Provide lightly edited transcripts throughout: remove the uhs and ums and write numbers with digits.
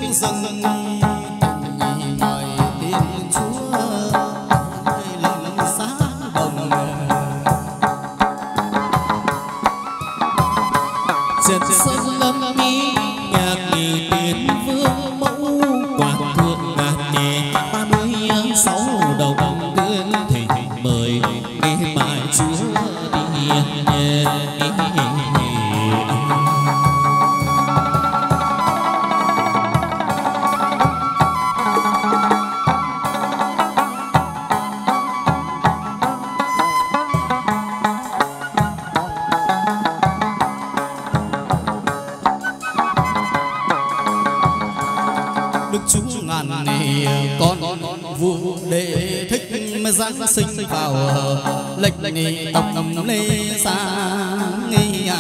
dâng mời Thiên Chúa lần giá đồng trên sân lâm mi nhạc nhị tiền vương mẫu quảng thượng ngàn nhẹ 36 đầu tuyên thỉnh mời nghe bài Chúa đi Đức Chúa ngàn này con vua đệ thích giáng sinh vào lệnh này đồng lê xa nghi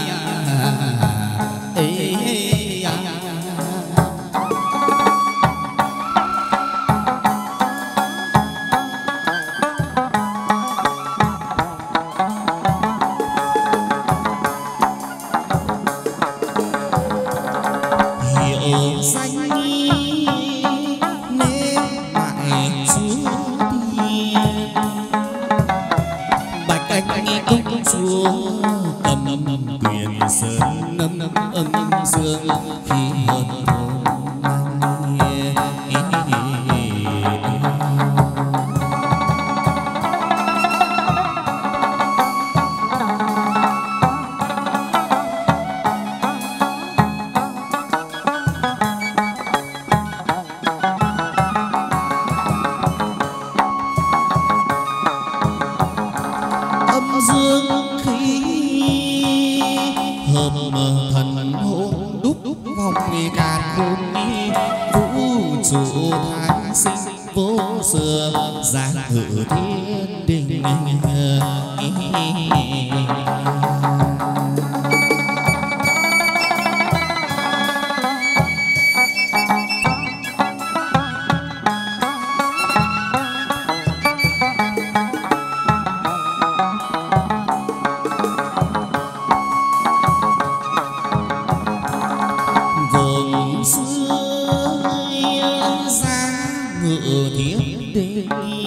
hiểu danh công chúa cầm quyền sơn âm dương khi hơn dương khí hợp thần hồn đúc vòng càn khôn vũ trụ thái sinh vô xưa giang hữu thiên đình ngự thiên đình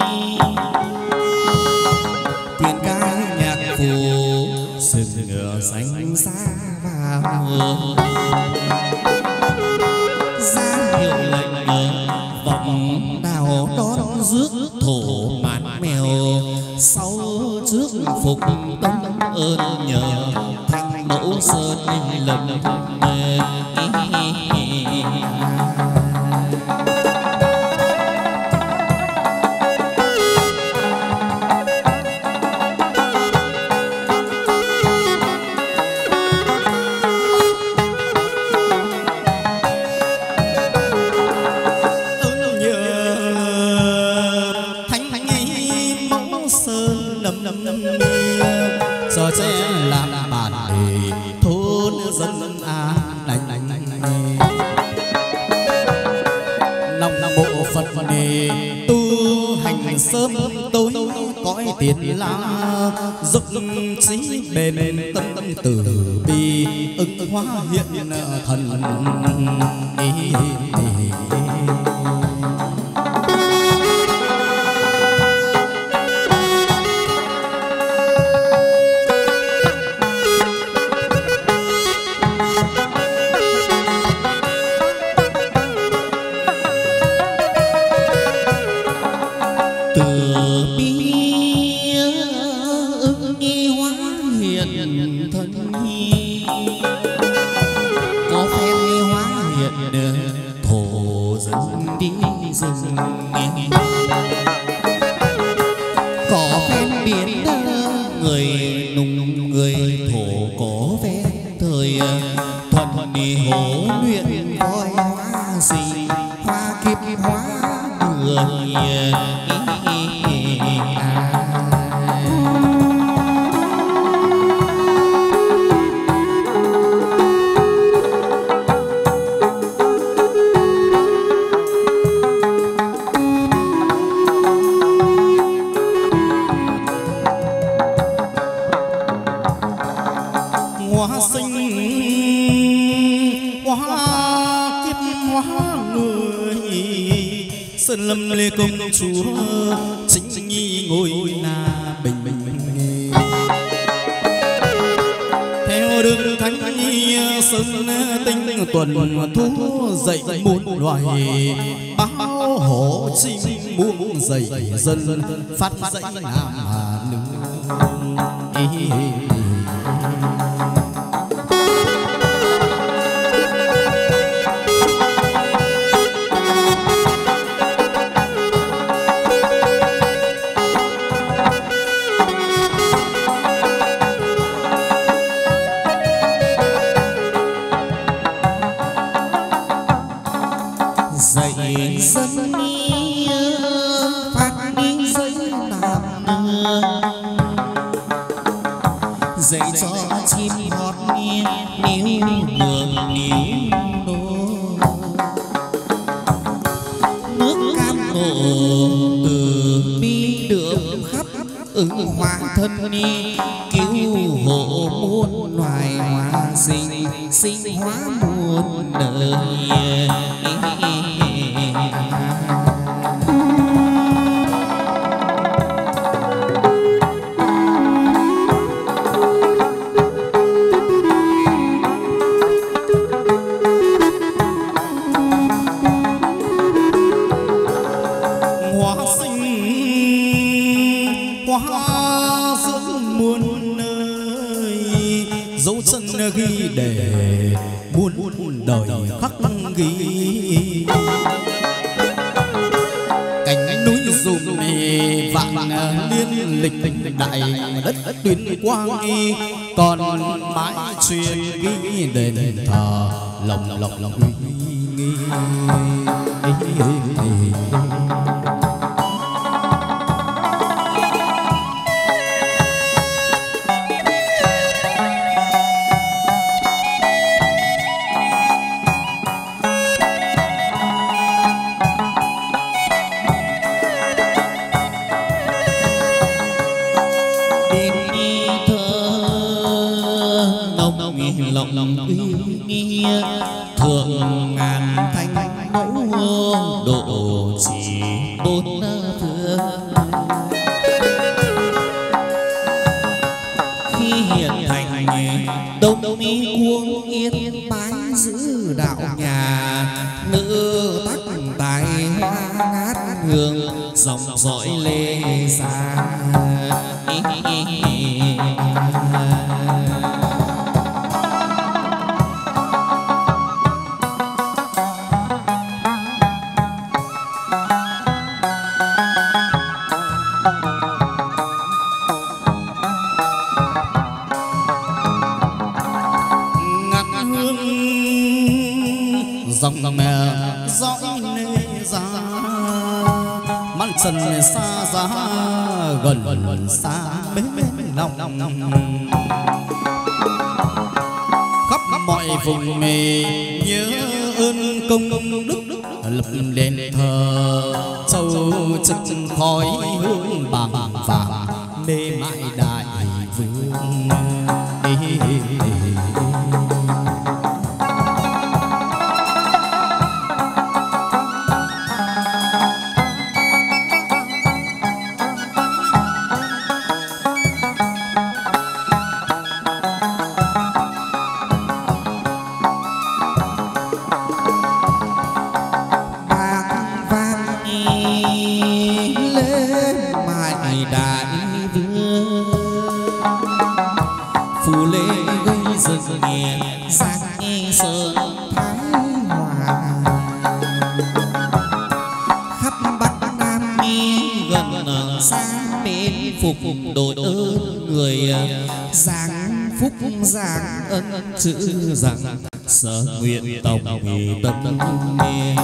quyền ca nhạc phù sừng ngựa xanh xa vào ra hiệu lệnh vọng đào đón rước thổ mạn mèo sau trước phục tâm ơn nhờ thanh mẫu sơn lần cho sẽ làm bản đề thôn dân an lành lòng bộ Phật đề tu hành sớm tối cõi tiền la dục trí bền tâm từ bi ứng hóa hiện thần có phen hóa hiện thổ dân đi rừng có phen biển người nùng người thổ có ven thời thuần đi hổ luyện voi hóa sinh hoa kiếp hóa người hoa sinh hoa kiếp hóa người, sơn lâm lê công chúa chính nhi ngồi là bình bình. Theo đường thánh nhi sơn tinh tuần thu dậy muôn loài, báo hộ chim muôn dậy dân phát dậy nam hà nữ. Dậy dân đi phát đi dậy làm dậy cho chim hót nghe níu đường níu đô nước cam nổ từ bi đường khắp hóa thân đi cứu hộ muôn loài hóa sinh sinh hóa muôn đời. Ghi để muôn đời khắc ghi cánh núi dùng vạn liên lịch đại đất tuyên quang nghi còn mãi truyền ghi đền thờ lòng uy nghi. Lòng uy nghi thượng ngàn thanh mẫu độ chỉ bốn phương. Khi hiện thành đông mi cuồng yên bái giữ đạo nhà, nữ tắc tài hoa ngát hương dòng dõi lê xa. Dòng mẹ dõi nê ra mắt trần xa giá gần xa bên lòng khắp mọi vùng mê nhớ ơn công đức lập lên thờ châu trực khói hương bằng vàng mê mãi đại vương. Đội ơn người giảng phúc giảng ân chữ giảng sở nguyện tổng vì tâm nghe.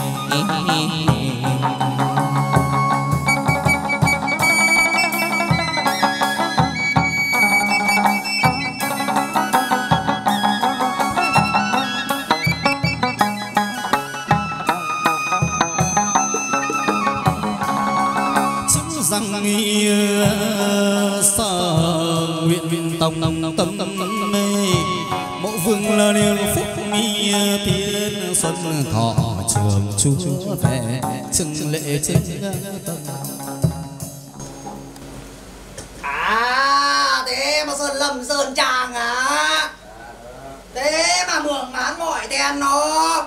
Rằng sở nguyện tâm mê mộ vương là điều phúc mi thiên xuân thọ trường chúa về xưng lễ trên tâm. À thế mà sơn lâm sơn tràng à, thế mà mường mán mỏi đen nó,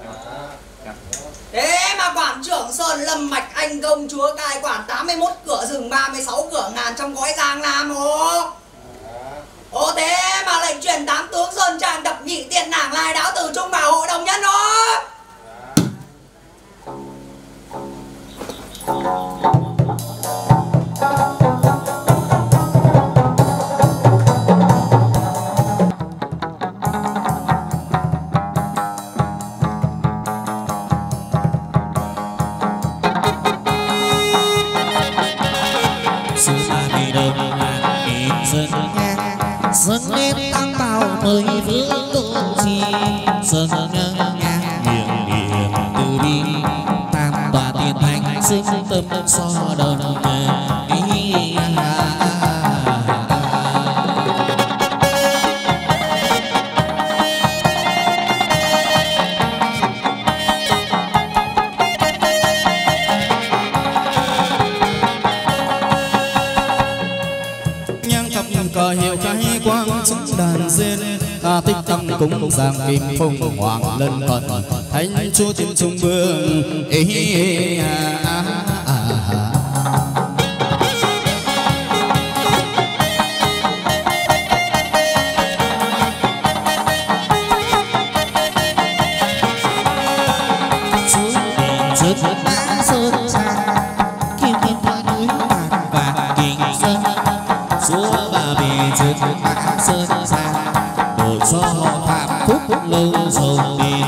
thế mà quản trưởng Sơn Lâm Mạch Anh công chúa cai quản 81 cửa rừng 36 cửa ngàn trong gói Giang Nam ố. Ồ thế mà lệnh truyền 8 tướng Sơn Tràng đập nhị tiền nàng lai đáo từ trung bảo hộ đồng nhân đó. Dân lên tăng bào mới vương độ chi dân ngang miệng miệng từ bi tam tòa tiền thánh sinh tâm so đồng ý. cờ hiệu khai quang trong đàn diên tích tâm cúng giang kim phong hoàng lân cận thánh chúa tiên trung vương sơn xa đổ cho phạm phúc lâu dầu đi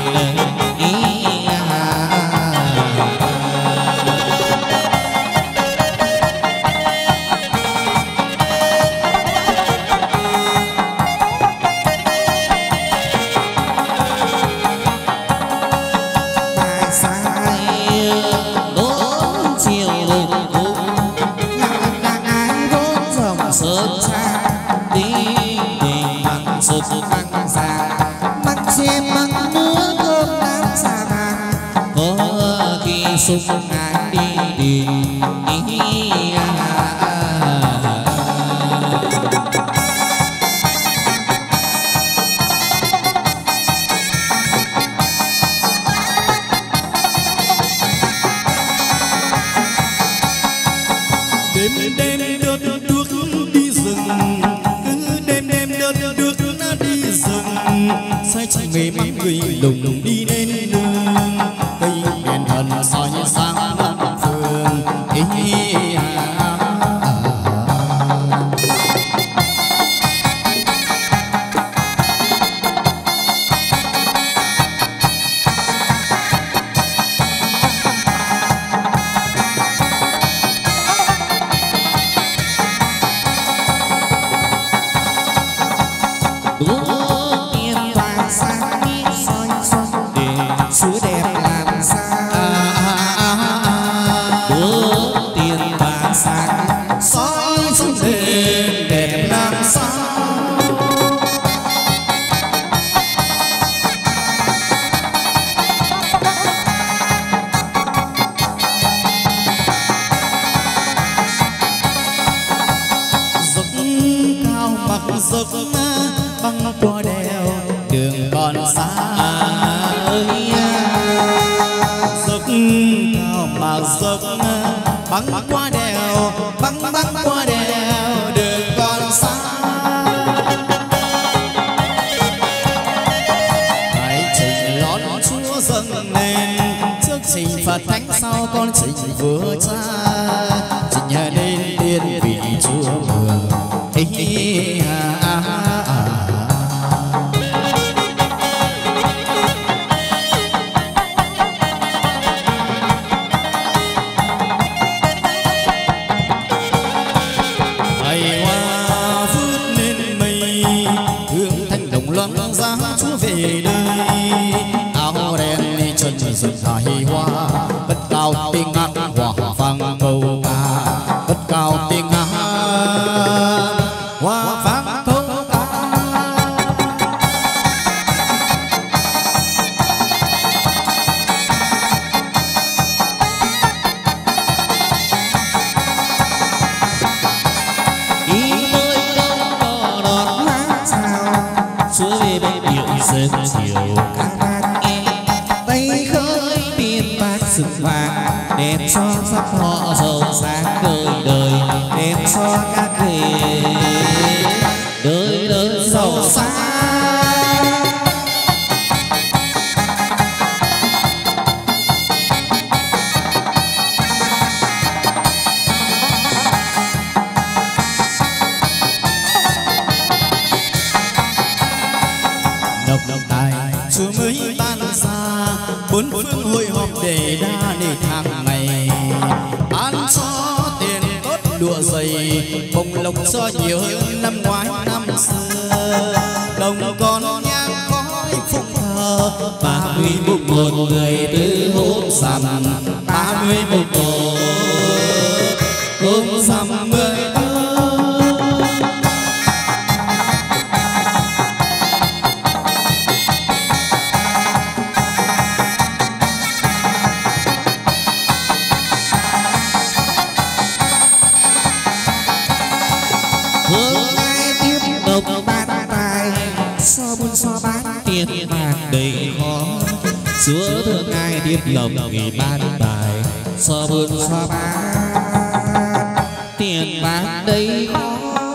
sung ngàn đi đêm đêm đớt đuốc đi rừng cứ đêm đêm đớt đuốc nó đi rừng sai chỉ người mắc người lùng đi đến đường cây đèn thần soi sáng năm phương giấc băng qua đèo đường còn xa ơi giấc cao mà giấc băng qua đèo băng qua đèo đường còn xa hãy trình lót chúa dâng lên trước trình Phật thánh sau con trình vua cha trình nhà nên tiên vị chúa mường giá chúa về đây áo đen đi chân rừng hài hoa bất cao tiếng hát hòa vang câu ca bất cao tiếng hát hòa vang câu ca xuyên chiều ca vang nghe tay khơi tiền bạc rực vàng đèn son sắp họ giàu sáng đời đời đèn son các nghề đời đời giàu sang. Chúa mới ban ra bốn phương hội họp để đa để tháng ngày ban cho tiền tốt lụa dày bồng lộc cho nhiều hơn năm ngoái năm xưa đồng con nhang khói phúc thờ 31 người tứ hôm rằm 31 hôm rằm 10. Tiền bạc đầy khó Chúa thương ai tiếp lòng vì ban tài so buôn so bán tiền bạc đầy khó.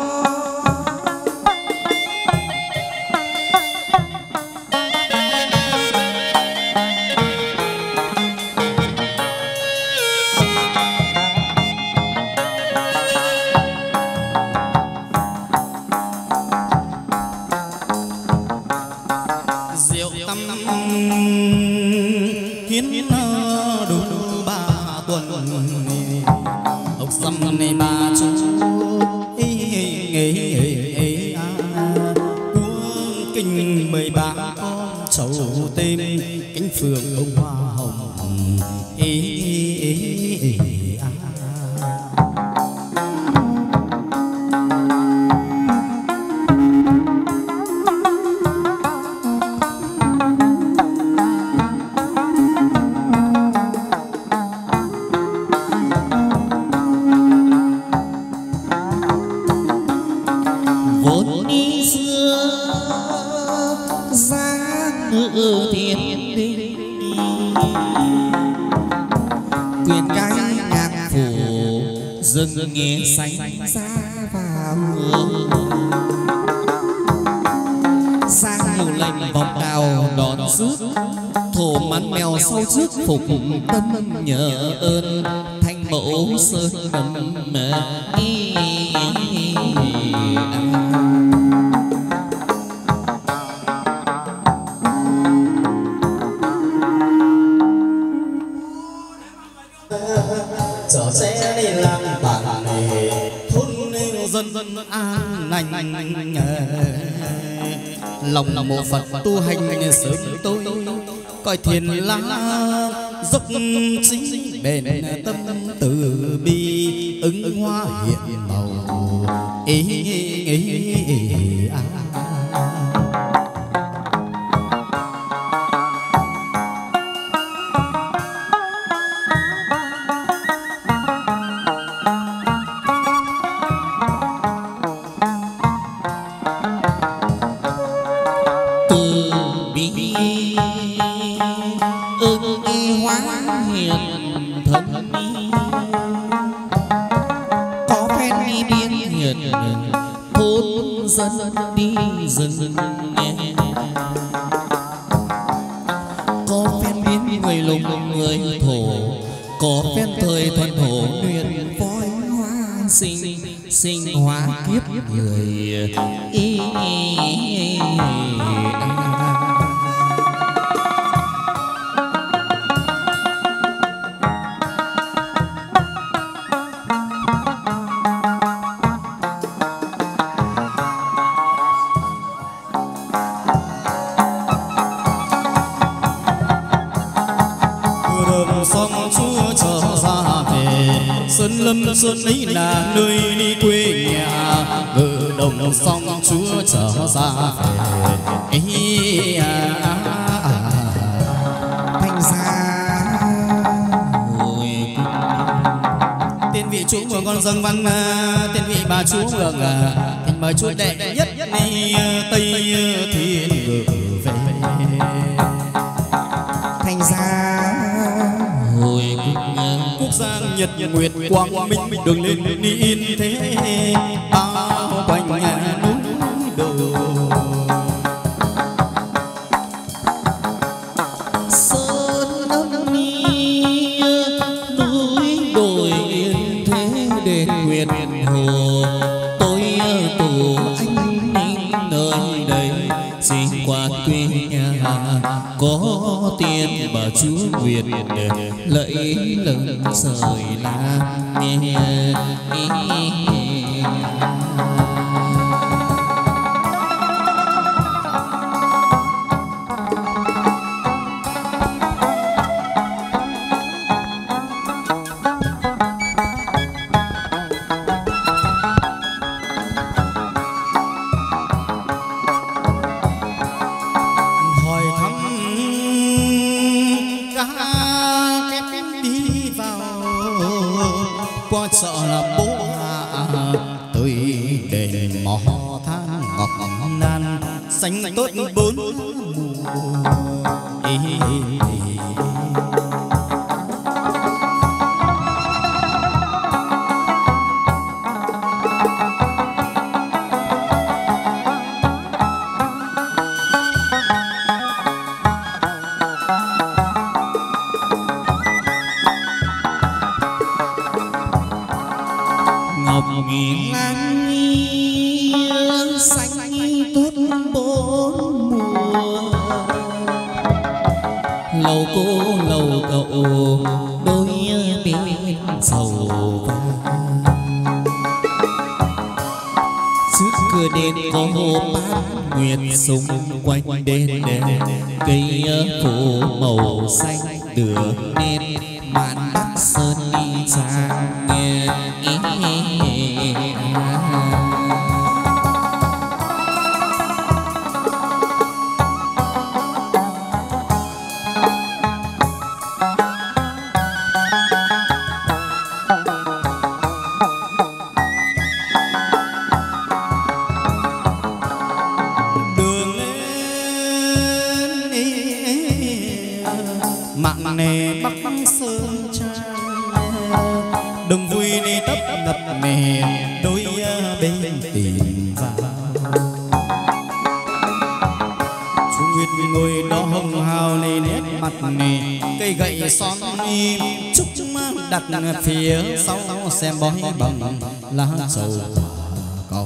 Nghe xanh ra vào sang nhiều lệnh vòng đào đón rút thổ mắn mèo sau trước phục tâm nhờ ơn thanh mẫu sơn đầm lòng mộ Phật tu hành sớm tôi coi thiền lá dốc chính bền tâm từ bi ứng hoa hiện màu sinh hóa kiếp người xuân ấy là nơi đi quê nhà ngự đồng xong Chúa trở ra về thanh gia tiên vị Chúa mường con dâng văn tiên vị bà Chúa mường thỉnh mời Chúa đệ nhất đi Tây Thiên ngự về thành ra hồi quốc gia nhật nguyệt quang minh đường lên in thế bao quanh nhà núi đồi sơn lâm núi đồi yên thế đền nguyệt hồ tôi tù anh nơi đây xin qua quê nhà có tiền bà chú nguyệt lẫy lừng rời làm nghe sợ là bố hạ tôi đền mò than ngọc nan xanh tốt bốn mùa lầu cô lầu cậu đôi bên sầu vàng trước cửa đền có bát nguyệt xung quanh đền cây phủ màu xanh được nên màn bắc sơn đi sang nghe mạng nề bắc sơn trang đừng vui đi tấp nập nề đôi bên tìm vào chú Nguyệt ngồi đó hồng hào này nét mặt nề cây gậy son im chúc đặt phía sau xem bói bằng lá sầu cầu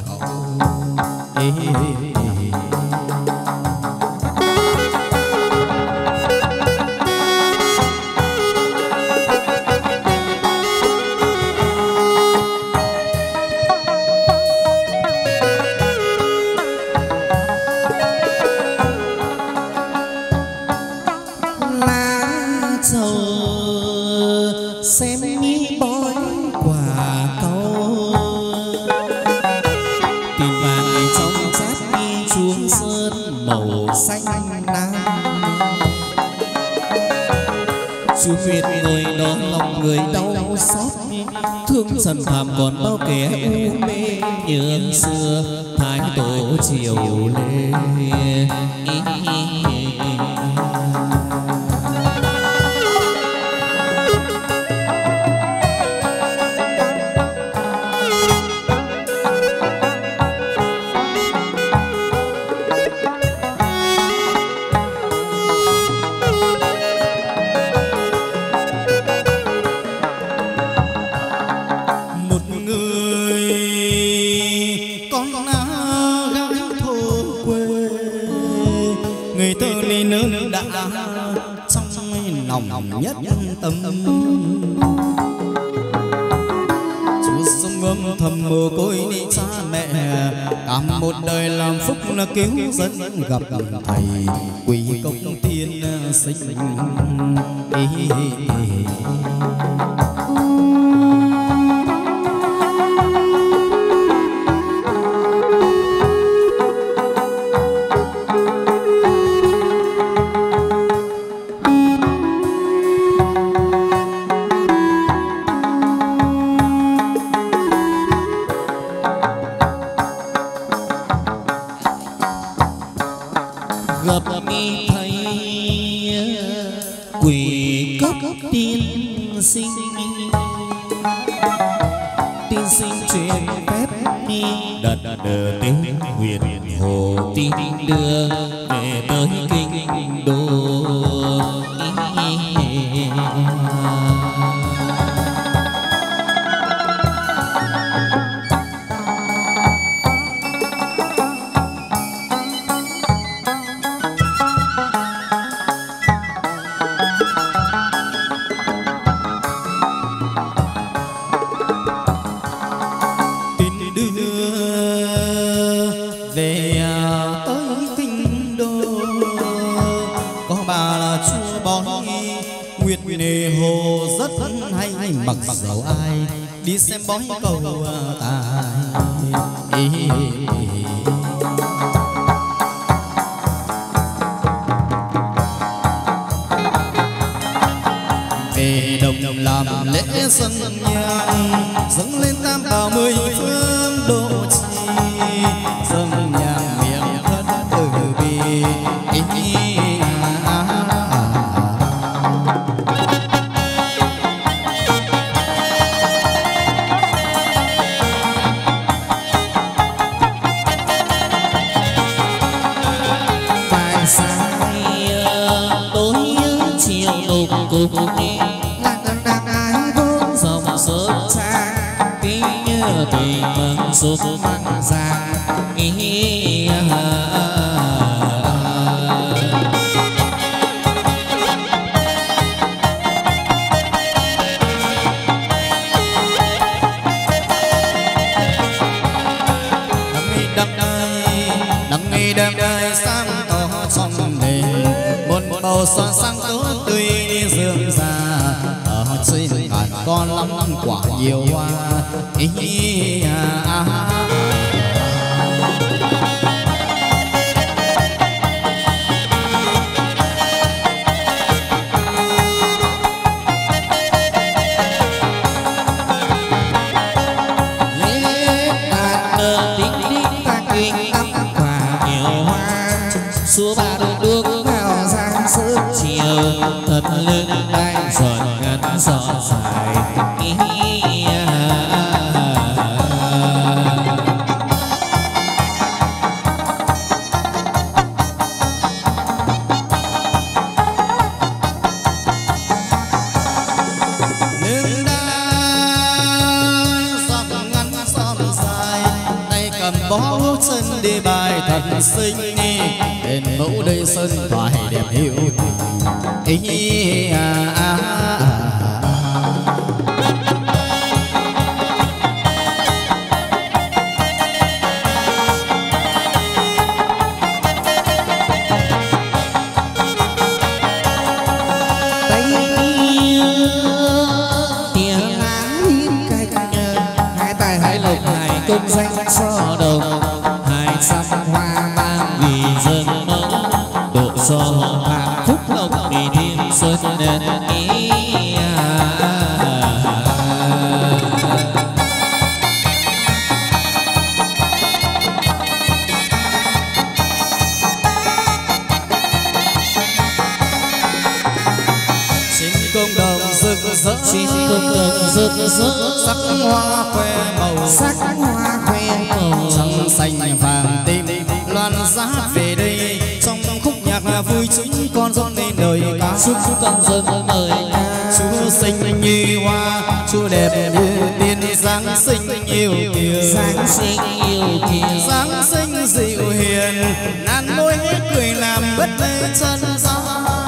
xem mi bói quả câu tìm vàng trong chát mi chuông sơn màu xanh lam chú Nguyệt ngồi đó lòng người đau xót thương trần phàm còn bao kẻ u mê nhớ xưa thái tổ chiều lê người thơ ly nương đã trong lòng nhất tâm chú sông âm thầm mồ côi đi cha mẹ cả một đời làm phúc là cứu dân gặp thầy quỳ công tiên sinh gặp mi thấy quỷ cốc tiên sinh truyền phép đi đợt đờ tiếng huyền hồ tin đưa về tới kinh đô. Mặc dầu ai đi xem bói cầu tài. Về đồng làm lễ dân nhang dâng lên tam bảo 10 phương độ trì, dâng nhang miệng thân từ bi. Suốt mang ra đêm đời sáng tỏ trong đền một màu son sáng tốt tươi đi dương già ở trên bàn con lắm quả nhiều hoa. Xua ba đôi nước vào giang sớm chiều thật lớn đang giọt ngắn giọt dài. Nước đang giọt ngắn giọt dài, tay cầm bó chân đi bài thật xinh. Đền mẫu đây sân phải đẹp hiếu tình. Tiếng áng hiên canh hai tài hai lộc hai công danh so đồng hai trăm hoa mang vì dân độ so hàng phúc lộc vì thiên xuân nên ý. Xin công đồng rực rỡ, Xin công đồng rực rỡ sắc hoa khoe màu, sắc hoa khoe màu trắng xanh vàng tím loan giá về đây trong khúc nhạc vui chúng con dâng lên đời ca. chúc con dâng lời ca. Chúa xinh như hoa, Chúa đẹp như tiên, Giáng sinh yêu kiều, Giáng sinh yêu kiều, Giáng sinh dịu hiền, nan môi hết cười làm bất lễ chân gian.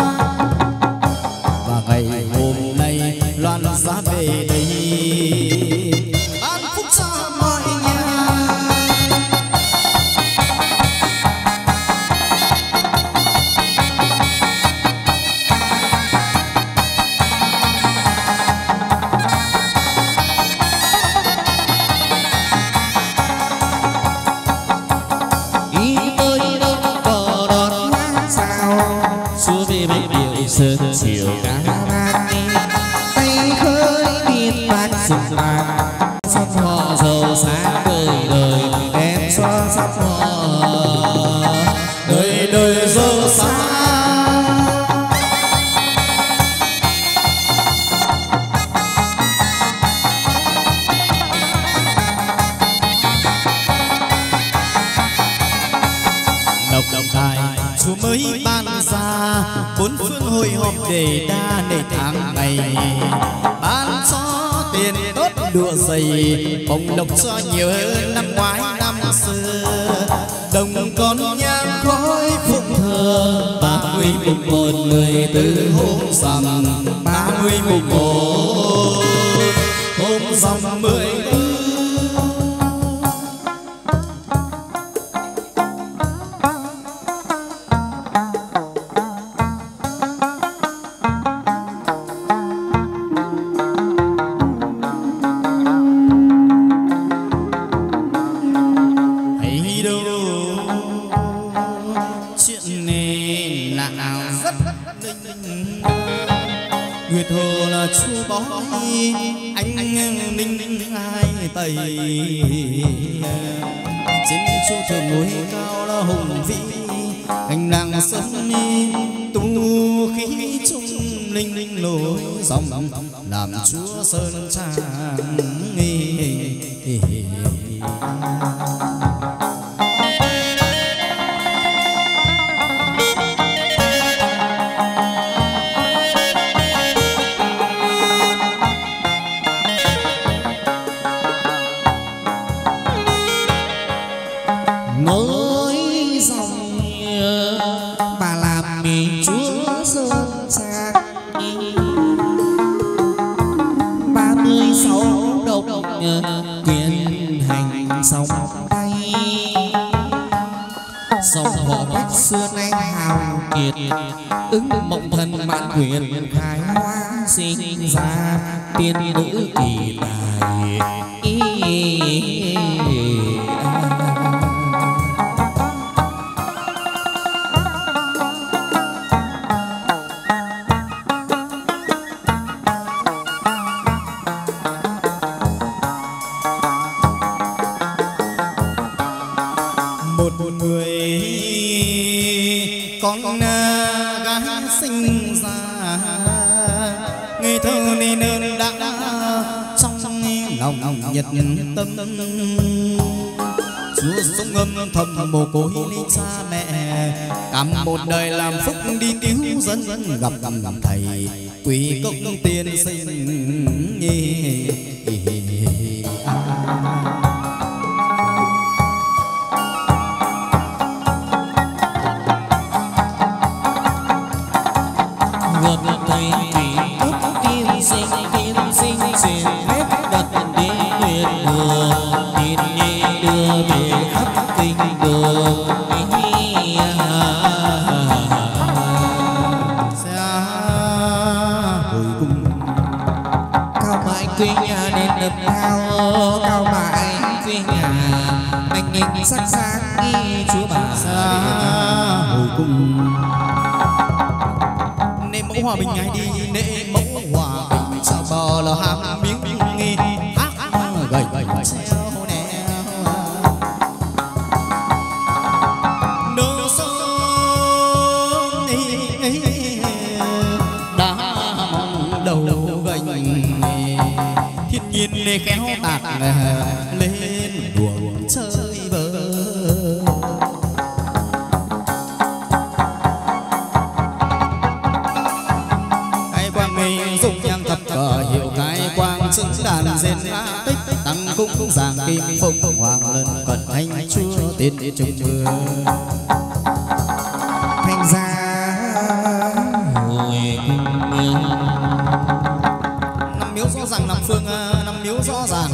Và ngày hôm nay loan giá về đây ban phúc cho mọi nhà. ý tôi đâu có đón hát sao xua về bãi biển sơn chiều cá bạc tay khơi biên bạc rừng vàng sắp họ giàu sáng đời đời em cho sắp họ Đời đời giàu sáng để đa để tháng ngày bán gió tiền tốt đùa dày bông lộc cho nhiều hơn năm ngoái năm xưa đồng con nhang khói phụng thờ 30 mùng 1 14 hôm rằm 30 mùng 1 hôm rằm 14 chúa bói anh ninh hai tây trên chỗ thượng núi cao là hùng vĩ anh nàng sân tu khí trung linh nổi dòng làm chúa sơn trang ứng mộng thân mãn quyền khai hóa sinh ra tiên nữ kỳ tài một người con gái sinh ra ngây thơ nên ơn đã trong lòng nhật tâm chúa sống âm thầm mồ côi cha mẹ cả một đời làm phúc đi cứu dân gặp thầy quỷ công tiên sinh sắc sáng nghi chúa bà hồi cung nệ mẫu hòa bình ngay đi nệ mẫu hòa bình sao bò là ham miếng nghi hát gầy treo nè nô son đã mong đầu gành thiên nhiên để khéo tạc lên đùa chơi hiệu cái quang xứng đàn rền tích tăng cung giảng kim phụng hoàng lần cận thánh chúa tiên trung mưa thành ra hồi năm miếu rõ ràng năm phương năm miếu rõ ràng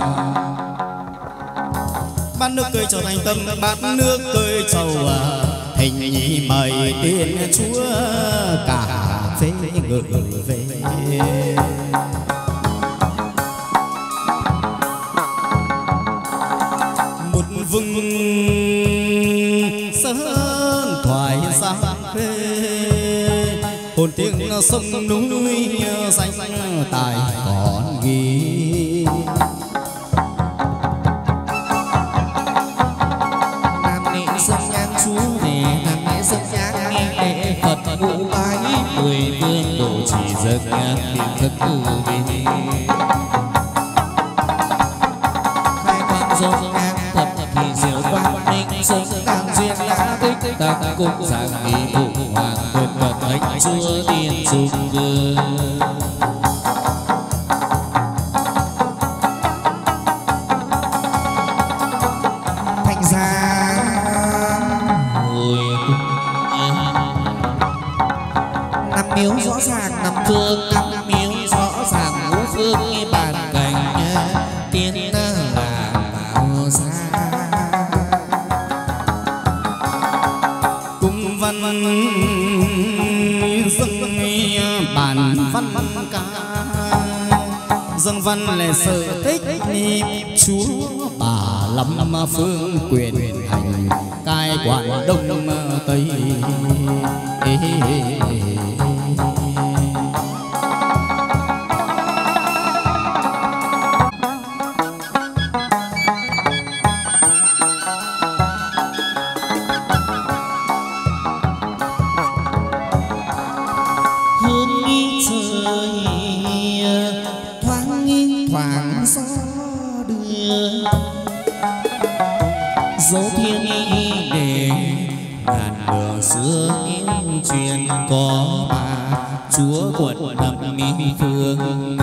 bát nước cười trở thành tâm bát nước cười trầu hình nhị mời tiên chúa cả phê ngự về một vùng sơn thoại xa khê hồn tiếng sông núi xanh tài còn ghi nam nị sông nhang chúa về nam nị sông nhang nghe Phật ngũ bái mười phương độ chỉ dâng nhang niệm thức từ bi khai quang dông nhang thập thì diệu quang minh sống tăng duyên lá tích tăng cung giảng nghi phụ hoàng quyền vật thánh chúa tiên dung thành ra hồi năm miếu rõ ràng năm phương năm miếu rõ ràng ngũ phương bàn cảnh tiên là bảo ra cung văn dâng bản văn ca dâng văn lệ sở tích chúa bà lâm phương quyền hành cai quản đông tây. dấu thiên để ngàn đường xưa những chuyện có bà chúa quận năm mỹ phương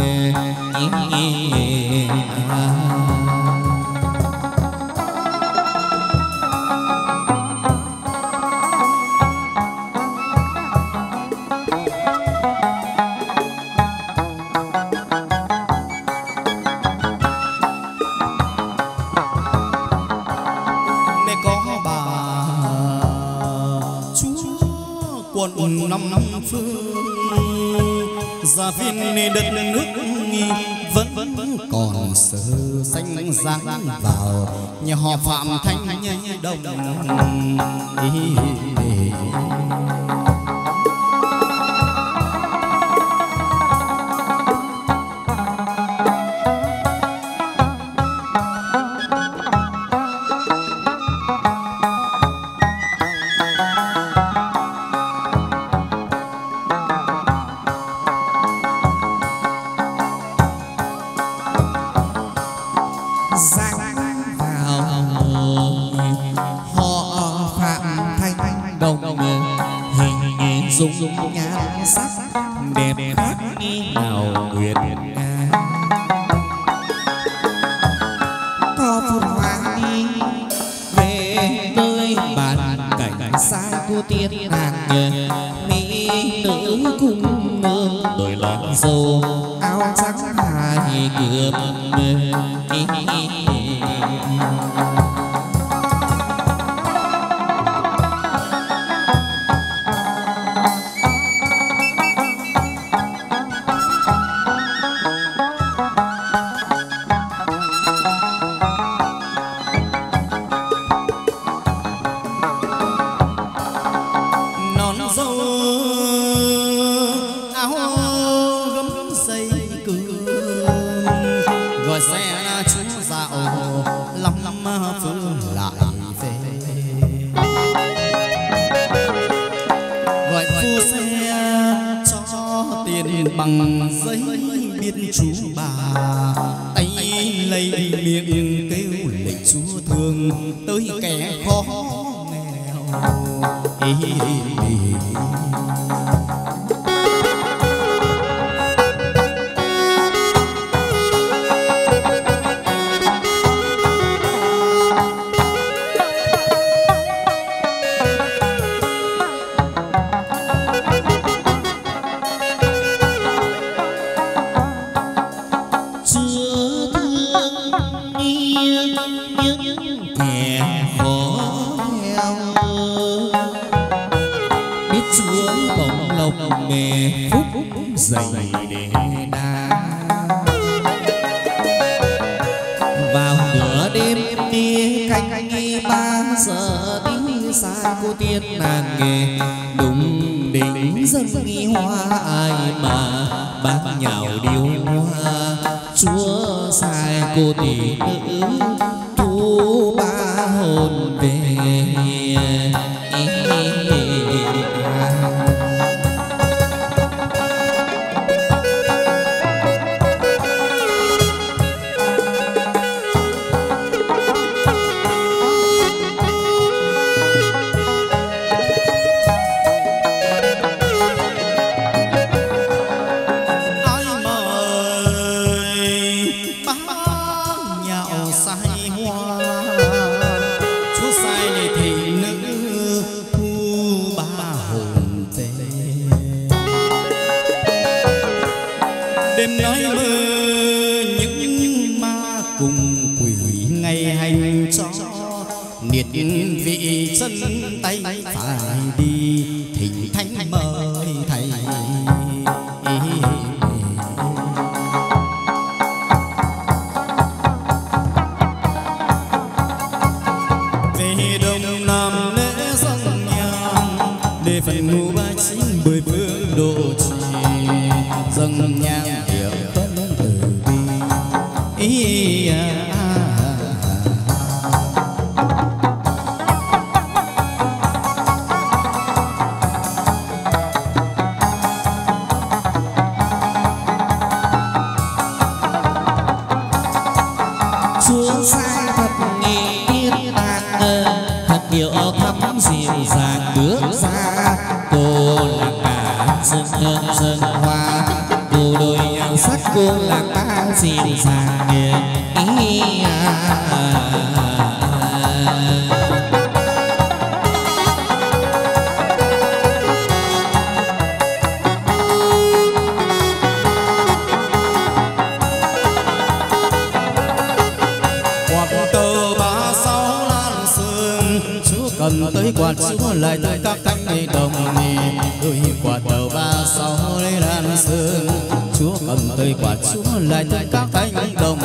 quận năm phương gia viên đất nước vẫn còn sơ xanh dáng vào nhà họ Phạm Thanh Đồng. dung nhan sắc đẹp khác nào nguyệt nga có phượng hoàng đi về nơi bàn cảnh sai cô tiên nàng mỹ nữ cung nương đổi làng dâu áo trắng hai cườm bằng giấy biết chú bà tay lấy miệng kêu lệnh chúa thương tới kẻ khó nghèo. dày để đa vào nửa đêm đi canh 3 giờ đi xa cô tiên nàng nghề đùng đỉnh dân nghi hoa ai mà bác nhào điêu hoa chúa sai cô tỷ nữ thu ba hồn về. đêm nói mơ những ma cùng quỷ ngày hành cho niệt vị chân tay phải đi thỉnh thánh mời thầy. Về đông nam lễ dâng nhang để phần ngũ ba chính bơi phương độ trì dâng nhang hiệu tuấn từ bi. dịu dàng bước ra, cô là cả dân thơm dân hoa, cô đôi nhan sắc cô là ta dịu dàng ý cần tới quạt chúa lại tới các cánh cây đồng đôi quạt đầu 36 lấy lan sương. Chúa cần tới quạt chúa lại tới các cánh đồng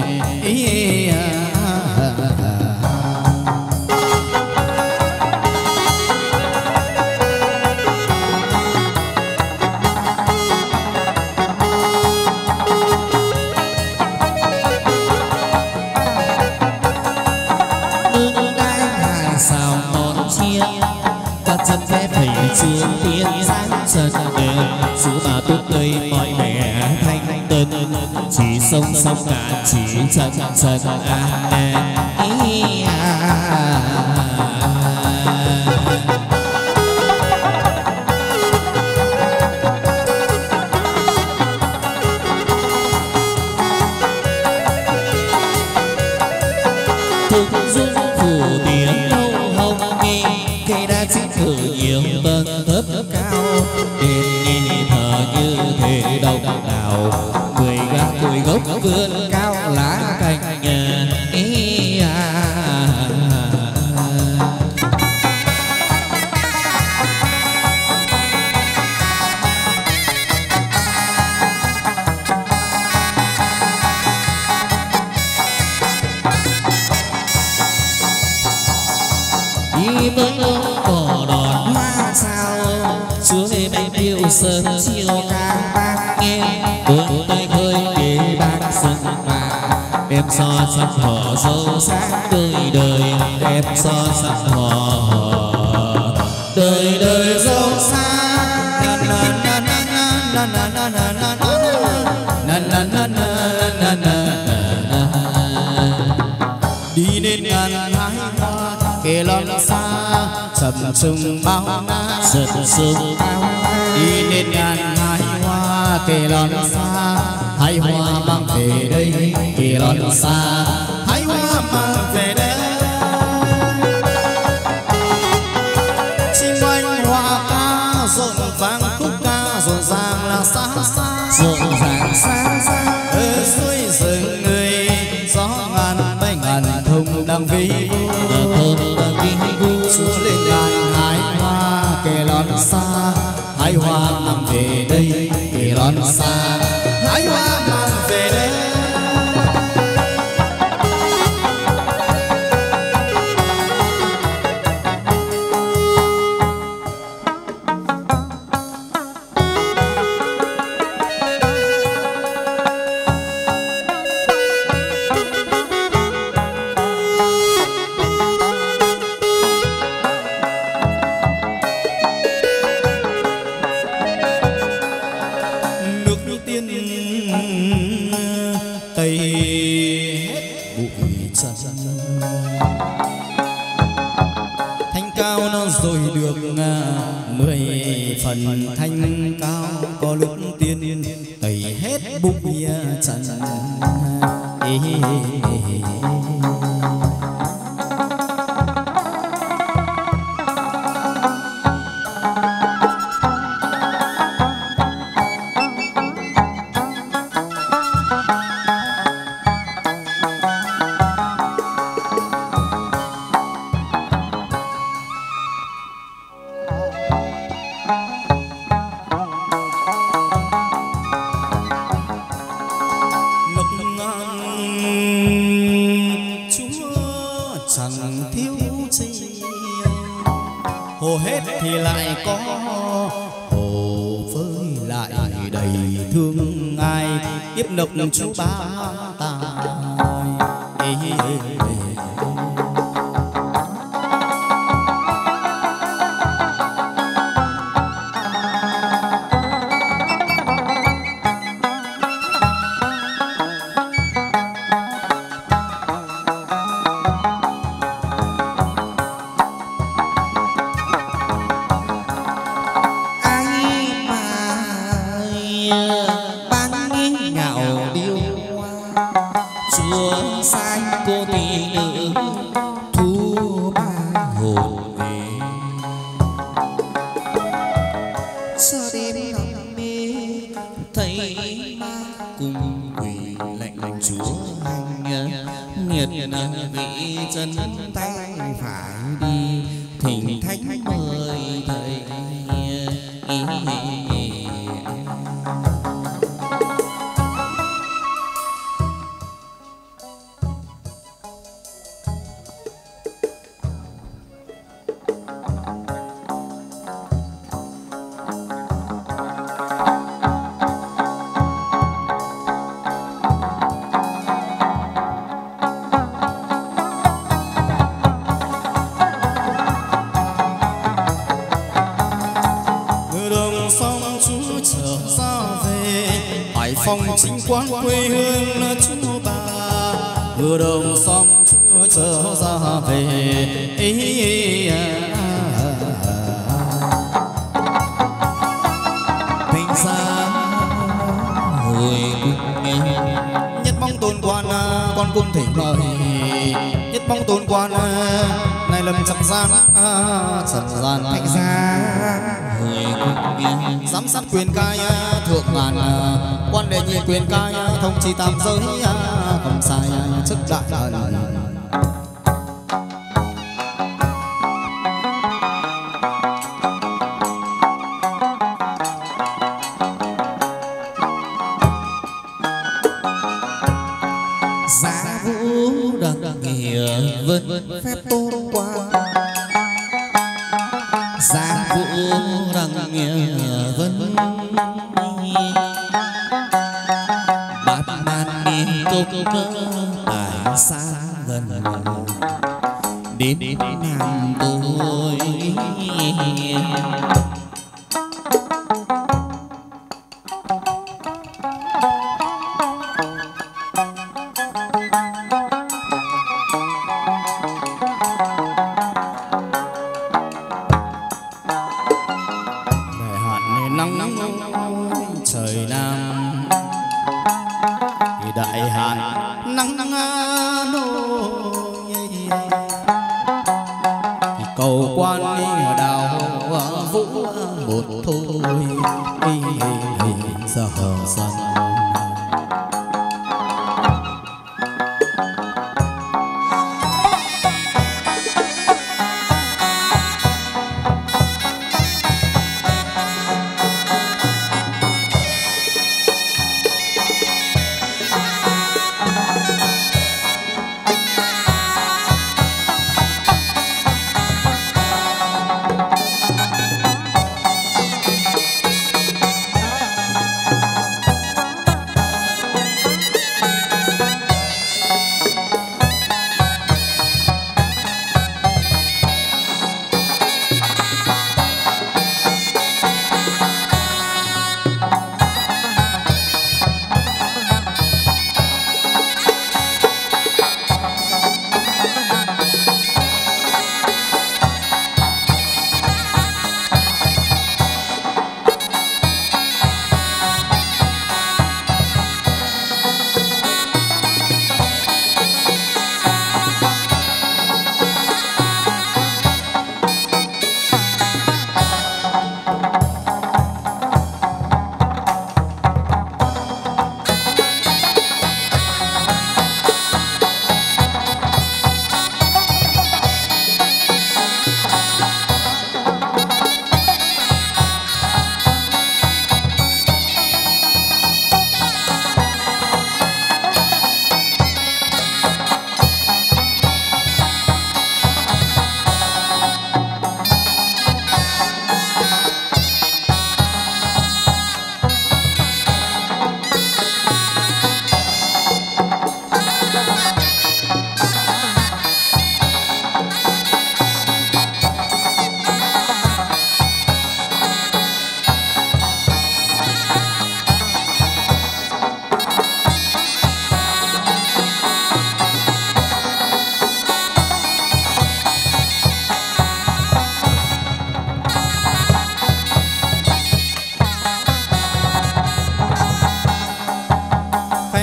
chúa tiên sáng chân đều chú bà tốt tươi mọi mẹ thanh tân chỉ sông sông cả chỉ chân chân thục dung phủ tiếng đâu hồng nghi cây đa chỉ thử nhiều tầng thấp cao đền nhìn thờ như thế đâu nào người gác tuổi gốc vươn cao lá cành nhà đi với ông cỏ đòn hoa sao chúa về bay điệu sớm chiều ca bác nghe buông tay khơi để bác sân vàng em so sắc họ dâu sáng đời đời em so sắc họ đời đời dâu sáng đi đến ngàn thái hoa kề lon xa sầm sung bao na sầm sung đi đến ngàn thái hoa kề lon xa thái hoa mang về đây kề lon xa thái hoa mang về đây chim oanh hoa ca rộn vang khúc ca rộn ràng là xa xa rộn ràng xa xa ở suối rừng người gió ngàn bay ngàn thông đang vi chúa lên ngàn hái hoa kề lon xa hái hoa mang về đây kề lon xa hái hoa mang về đây. Phần thanh cao có lúc tiên tẩy hết bụi trần hết thì lại có hồ với lại đầy thương ai tiếp nộp chú ba tài. Chính quán quê hương chú bà vừa đồng xong chúa trở ra về tình xa hồi cùng nhất mong tôn quan con cung thỉnh mời nhất mong tôn quan này lâm trần gian thành ra hồi cùng giám sát quyền cai thượng ngàn quan đệ nhị quyền cai thông chi tam giới không sai chức đại thần giá vũ đặc nghĩa vân phép tôn quan giá vũ đặc nghĩa vân tại xa gần đến nam tôi trời nam thì đại hạn nắng nôi thì cầu quan đào vũ một thôi giờ dần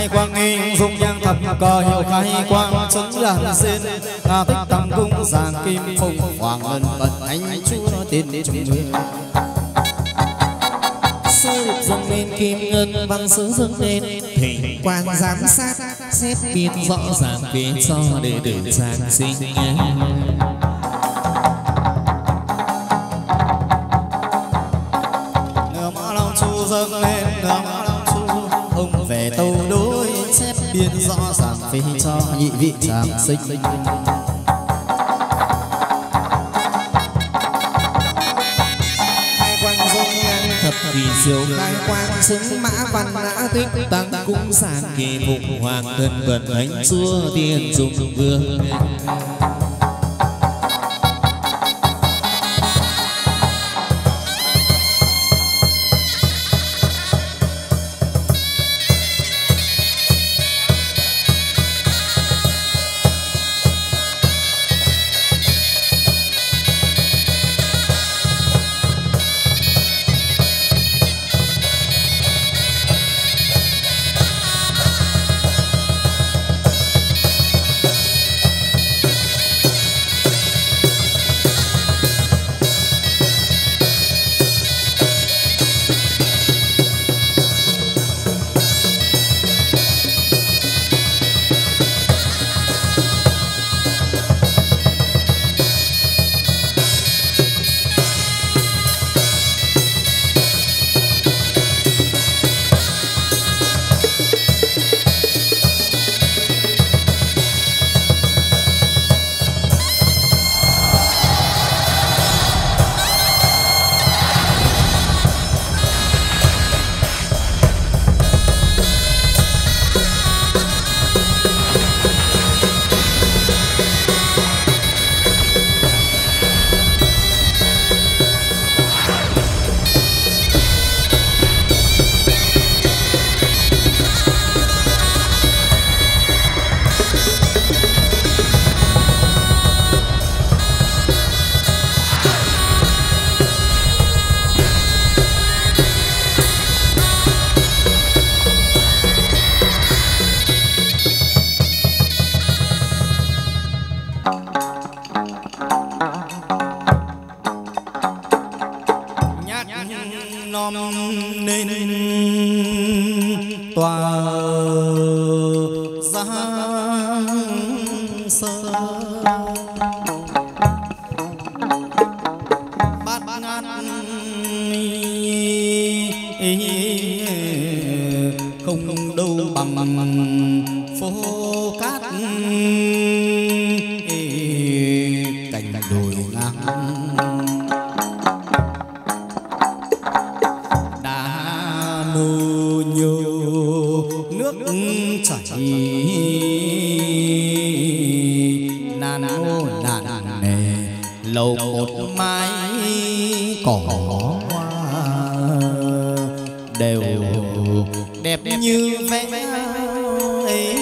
khai quang nghi dung nhang thập cờ hiệu khai quang chứng đàn sen ngà tích tam cung giang kim phụng hoàng ngân vận anh chúa tiên trung nguyên sơ dâng lên kim ngân văn sứ dâng lên thỉnh quan giám sát xếp biên rõ ràng về cho đệ tử giang sinh ngờ mã long chu dâng lên ngờ mã long chu ông về tâu đối xếp biên rõ ràng về cho nhị vị giang sinh thập kỳ diệu khai quang xứng mã văn ngã tích tăng cung giang kỳ phục hoàng thân vận thánh chúa tiên dung vương không đâu bằng phố cát cành đồi ngang đá nô nhô nước chảy nan nô nàn nề lầu một mái cỏ đều đẹp như vẽ ấy.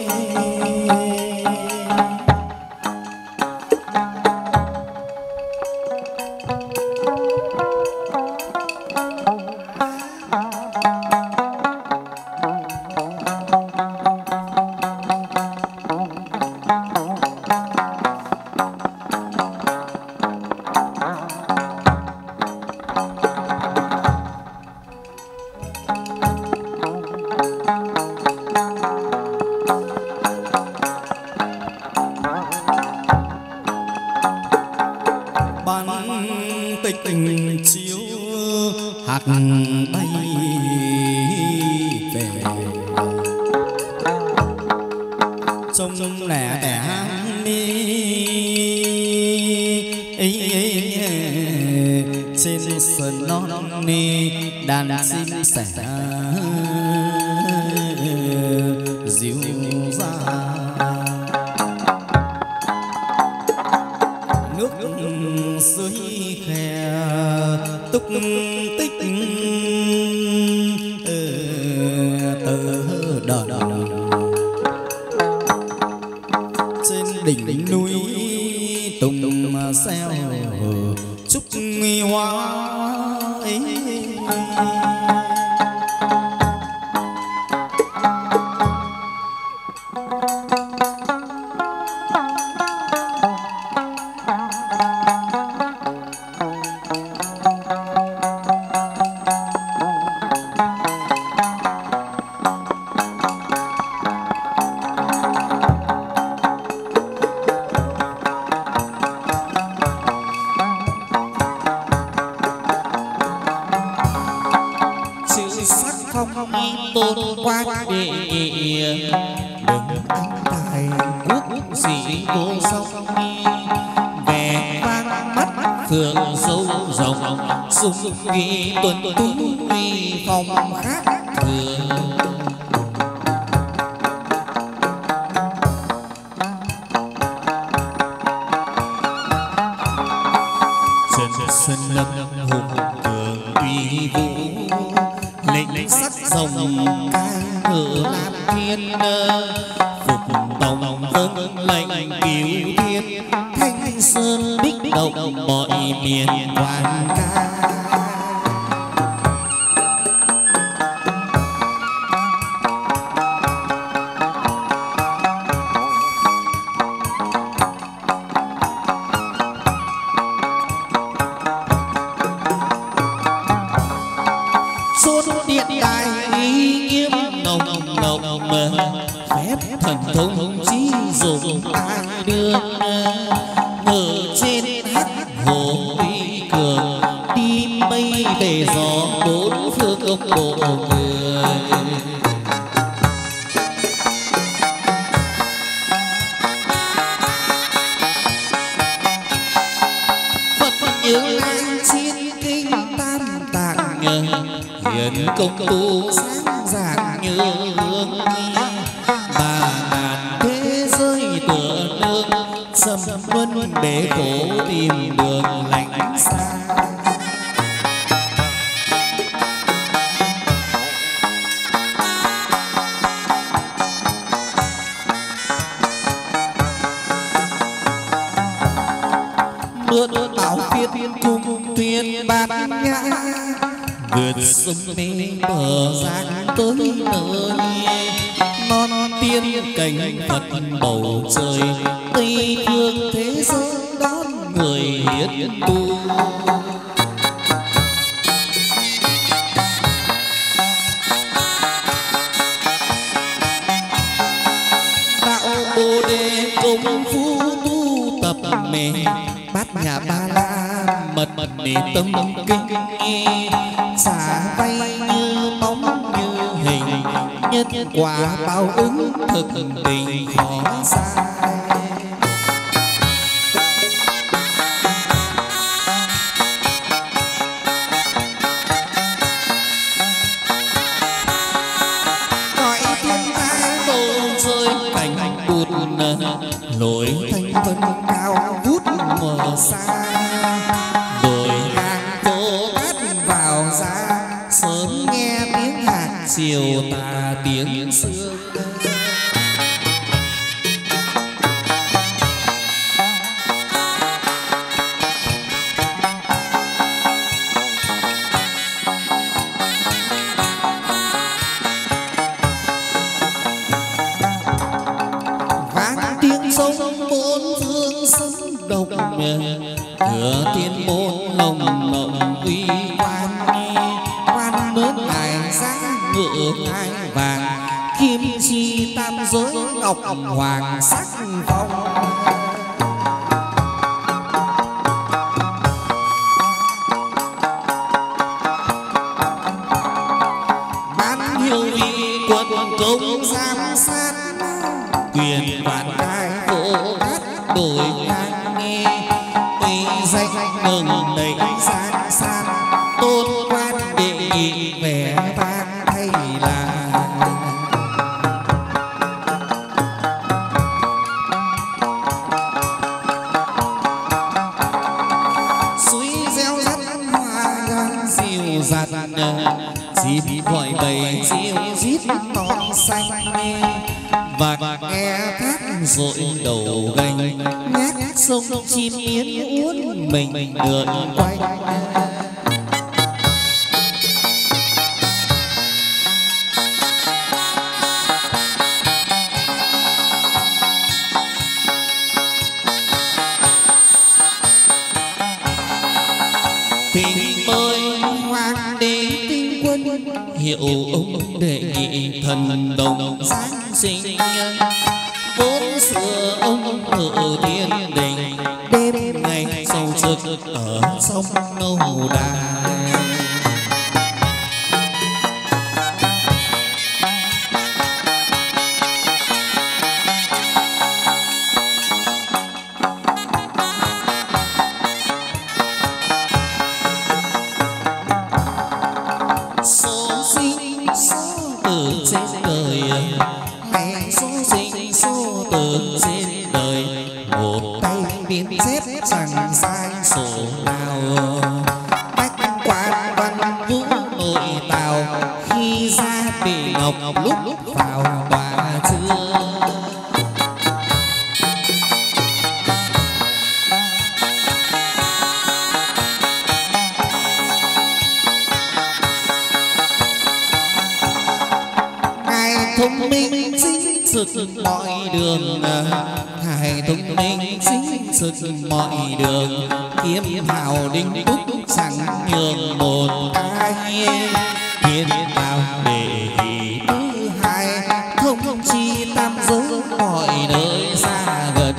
Chiếu hạt bay về trông lẻ tẻ trên sườn non đàn chim sẻ dịu dàng nước dưới khe túc tích tờ đợt trên đỉnh núi tùng xeo trúc hoa ấy. tôn quát đệ nhị đừng anh tài quốc sĩ vô song vẻ vang mắt phượng sâu rộng sung nghi tuần tú uy phong khác thường. Sân lâm hùng cường uy vũ lệnh sắc rồng ca ngự làm thiên phục tòng vâng lệnh cứu thiên thanh sơn bích động mọi miền quan ca. Phép thần thông chỉ dùng ai đưa ở trên hát hồ uy cường đi mây về gió bốn phương ông bộ người. Phật như lai chiến kinh tam tạng hiền công tu sáng rạng như hương bà ngàn thế giới tựa nương sầm luân bể khổ tìm đường lạnh xa. Mượn bảo phiên cung thuyền bát nhã vượt sông mê bờ giang tới nơi non tiên cảnh Phật bầu trời tây phương thế giới đón người hiến tu. Đạo Bồ Đề công phu tu tập mê bát nhã ba la mật mê tâm kinh xả vay như bóng như hình nhân quả báo ứng thực tình khó sai. Cõi thiên tai bầu trời cảnh bụt nổi thanh vân cao vút mờ xa rồi hàng Bồ Tát vào ra sớm nghe tiếng hạt chiều tà tiếng xưa. Vang tiếng sông bốn phương sấm động cửa tiên môn lồng lộng uy quan quan nước ngài giáng ngựa ngai vàng kim chi tam giới ngọc hoàng sắc phong. Ban hiệu vị quận công giám sát quyền quản cai Bồ Tát đổi ngang nghe uy danh mừng đầy sáng san tôn quan đệ nhị vẻ vang thay là. Suối reo rắt hoa dịu dặt dịp gọi bầy diêu rít non xanh và nghe thác rội đầu gành ngát sông chim yến uốn mình lượn quanh. Thỉnh mời hoàng đế tinh quân hiệu ông đệ nhị thần đồng giáng sinh vốn xưa ông ở thiên đình đêm ngày sầu trực ở sông Nâu Đài. trên đời ngày số sinh số tử trên đời một tay biên xếp chẳng sai sổ nào bách quan văn vũ nội tào khi ra bị ngọc lúc vào tòa chưa thông minh chính thực mọi đường ngài thông minh chính thực mọi đường kiếm hào đinh túc chẳng nhường một ai thiên tào để ý thứ hai thông chi tam giới mọi nơi xa gần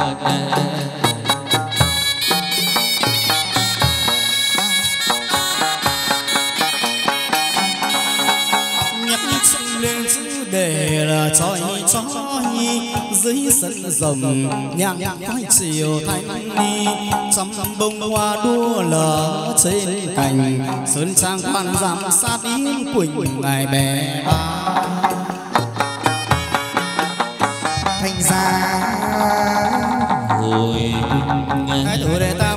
để là chói dưới sân rồng nhạc khoái chiều thanh đi trăm bông hoa đua lở trên cành sơn trang quan giám sát yên quỳnh ngài bè ba thành ra hồi hai tuổi để ta